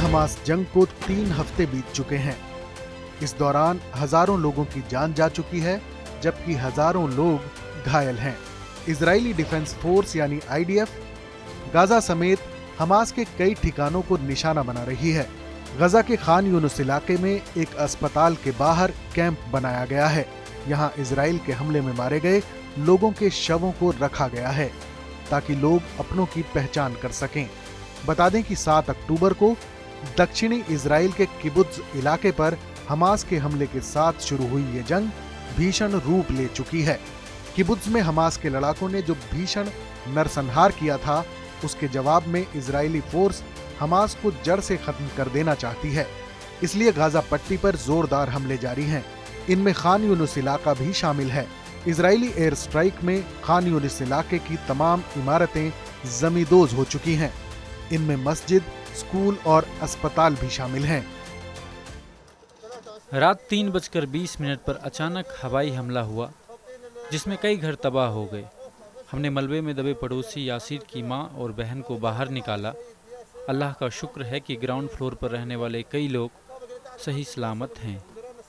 Hamas जंग को 3 हफ्ते बीत चुके हैं। इस दौरान हजारों लोगों की जान जा चुकी है, जबकि हजारों लोग घायल हैं। इजरायली डिफेंस फोर्स यानी IDF गाजा समेत हमास के कई ठिकानों को निशाना बना रही है। गजा के खान यूनुस इलाके में एक अस्पताल के बाहर कैंप बनाया गया है। यहाँ इजराइल के हमले में मारे गए लोगों के शवों को रखा गया है ताकि लोग अपनों की पहचान कर सकें। बता दें कि 7 अक्टूबर को दक्षिणी इजराइल के किबुत्ज इलाके पर हमास के हमले के साथ शुरू हुई ये जंग भीषण रूप ले चुकी है। किबुत्ज में हमास के लड़ाकों ने जो भीषण नरसंहार किया था, उसके जवाब में इजरायली फोर्स हमास को जड़ से खत्म कर देना चाहती है। इसलिए गाजा पट्टी पर जोरदार हमले जारी हैं। इनमें खान यूनुस इलाका भी शामिल है। इजरायली एयर स्ट्राइक में खान यूनुस इलाके की तमाम इमारतें जमींदोज हो चुकी हैं। इनमें मस्जिद, स्कूल और अस्पताल भी शामिल हैं। रात 3:20 पर अचानक हवाई हमला हुआ, जिसमें कई घर तबाह हो गए। हमने मलबे में दबे पड़ोसी यासीर की मां और बहन को बाहर निकाला। अल्लाह का शुक्र है कि ग्राउंड फ्लोर पर रहने वाले कई लोग सही सलामत हैं।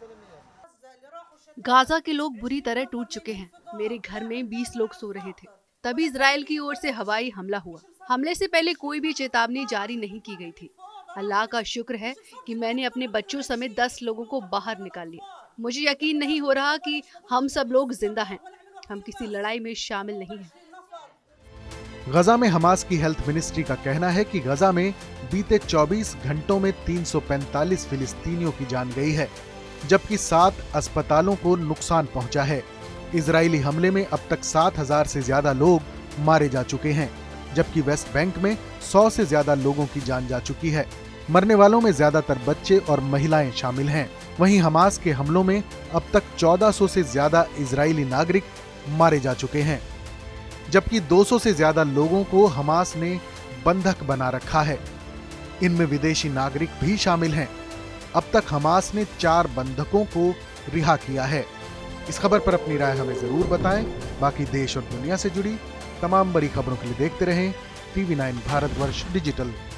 गाजा के लोग बुरी तरह टूट चुके हैं। मेरे घर में 20 लोग सो रहे थे, तभी इजराइल की ओर से हवाई हमला हुआ। हमले से पहले कोई भी चेतावनी जारी नहीं की गई थी। अल्लाह का शुक्र है कि मैंने अपने बच्चों समेत 10 लोगों को बाहर निकाल लिया। मुझे यकीन नहीं हो रहा कि हम सब लोग जिंदा हैं। हम किसी लड़ाई में शामिल नहीं हैं। गजा में हमास की हेल्थ मिनिस्ट्री का कहना है कि गजा में बीते 24 घंटों में 345 फिलिस्तीनियों की जान गई है, जबकि 7 अस्पतालों को नुकसान पहुंचा है। इजरायली हमले में अब तक 7,000 से ज्यादा लोग मारे जा चुके हैं, जबकि वेस्ट बैंक में 100 से ज्यादा लोगों की जान जा चुकी है। मरने वालों में ज्यादातर बच्चे और महिलाएं शामिल हैं। वहीं हमास के हमलों में अब तक 1400 से ज्यादा इजरायली नागरिक मारे जा चुके हैं, जबकि 200 से ज्यादा लोगों को हमास ने बंधक बना रखा है। इनमें विदेशी नागरिक भी शामिल हैं। अब तक हमास ने 4 बंधकों को रिहा किया है। इस खबर पर अपनी राय हमें जरूर बताएं। बाकी देश और दुनिया से जुड़ी तमाम बड़ी खबरों के लिए देखते रहें TV9 भारतवर्ष डिजिटल।